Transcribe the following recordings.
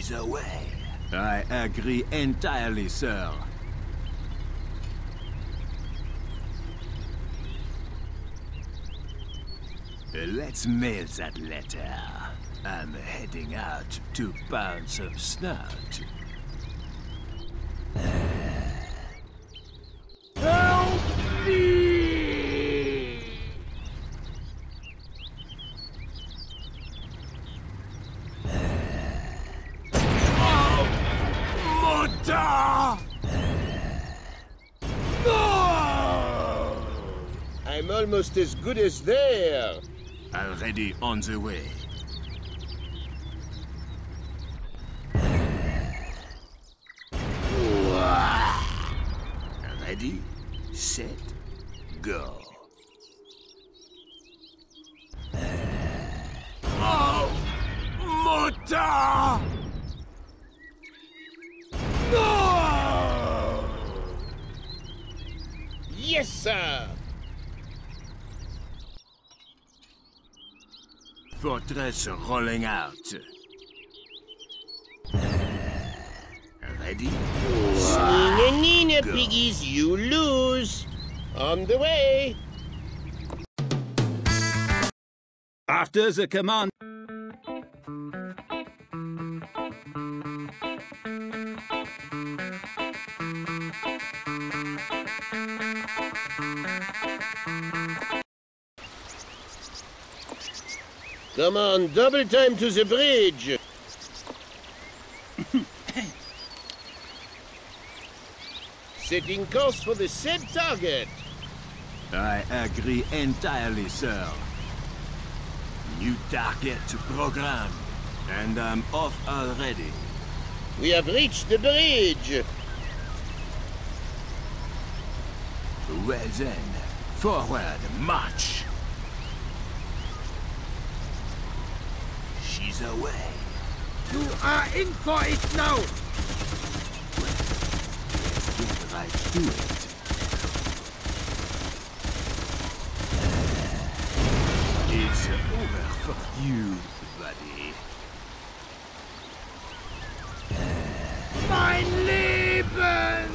She's away. I agree entirely, sir. Let's mail that letter. I'm heading out to pound some snout. Help me! Oh, Mutter! No! I'm almost as good as there. Already on the way. Ready, set, go. Oh, Mutter! No! Yes, sir. Fortress rolling out. Ready? Nina, Nina, Go. piggies, you lose. On the way. After the command. Come on, double time to the bridge. Setting course for the said target. I agree entirely, sir. New target program, and I'm off already. We have reached the bridge. Well then, forward, march. She's away. You are in for it now! Let's get right to it. It's over for you, buddy. Mein Leben!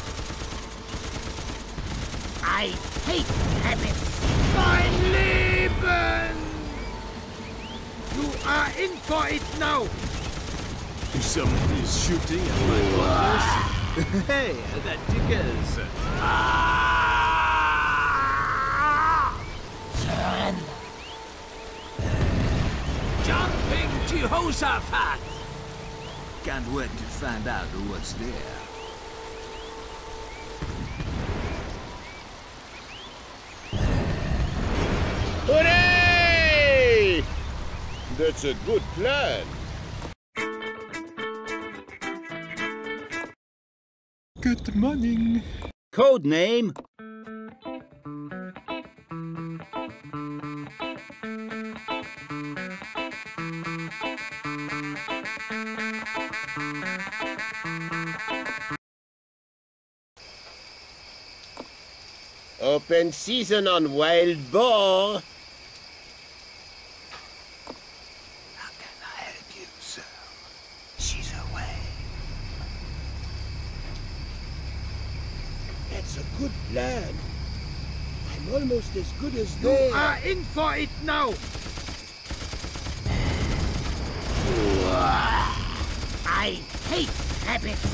I hate habits! Mein Leben! You are in for it now! Someone is shooting at my horse. Hey, that tickles. Jumping Jehoshaphat! Can't wait to find out what's there. Hooray! That's a good plan. Good morning. Code name? Open season on wild boar. How can I help you, sir? She's away. That's a good plan. I'm almost as good as You they are in for it now! I hate habits!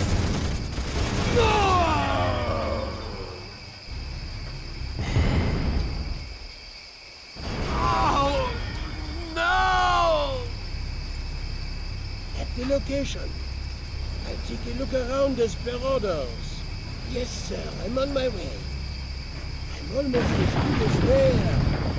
Oh, no! At the location. I'll take a look around as per orders. Yes, sir. I'm on my way. I'm almost as good as there.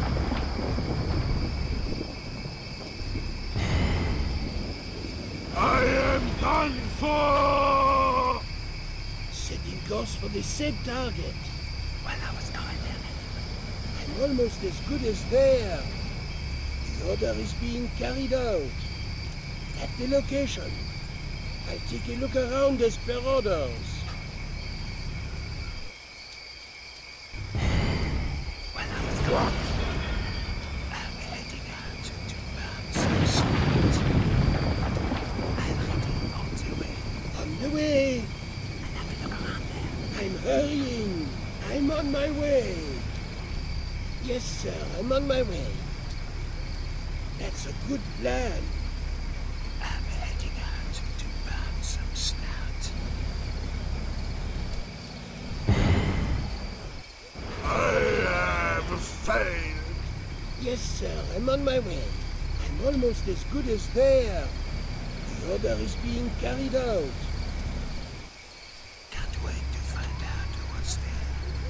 I am done for! Setting course for the said target. Well, I was going there. I'm almost as good as there. The order is being carried out. At the location. I'll take a look around as per orders. Well, I was going I'm heading out to pound some snout. my way. Yes, sir, I'm on my way. That's a good plan. I'm heading out to pound some snout. I have failed. Yes, sir, I'm on my way. I'm almost as good as there. The order is being carried out. Can't wait to find out what's there.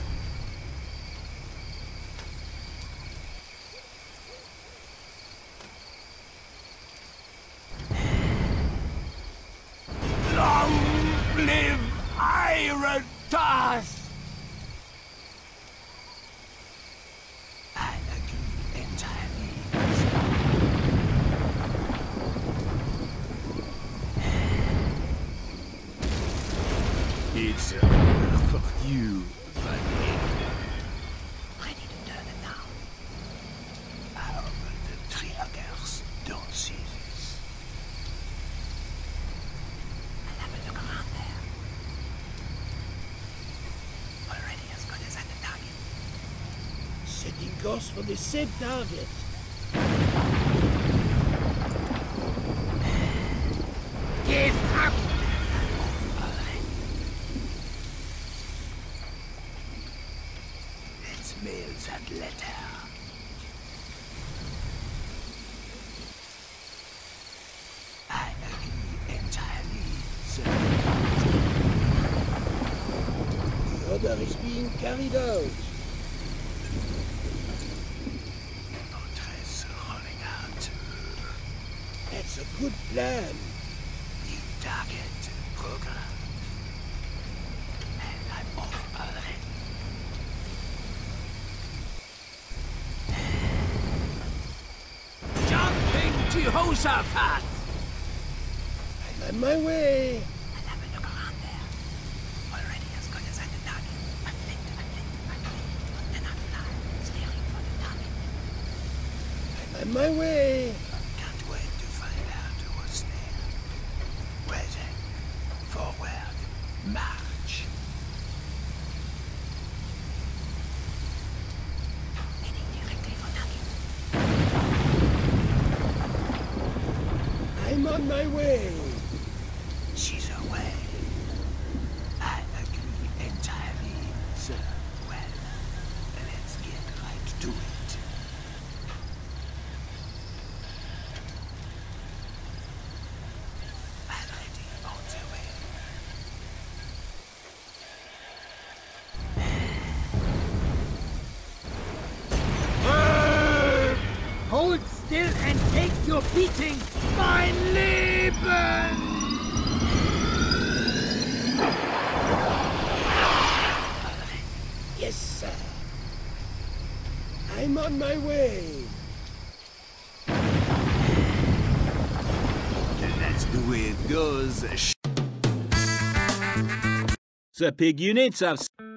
Long live Iron Task! I agree entirely. It's for you, buddy. Ready to turn it down. I hope the Trilockers don't see this. I'll have a look around there. Already as good as at the target. Setting course for the said target. Give up! Let's mail that letter. I agree entirely, sir. The order is being carried out. Fortress rolling out. That's a good plan. New target program. And I'm off already. Jumping Jehoshaphat! I'm on my way. I'll have a look around there. Already as good as at the target. I'm lit. Then I fly, steering for the target. I'm on my way. Can't wait to find out what's there. Ready. Forward. March. Heading directly for target. I'm on my way. She's away. I agree entirely, sir. Well, let's get right to it. Already on the way. Hold still and take your beating, mein Leben! Yes, sir. I'm on my way. That's the way it goes. The pig units have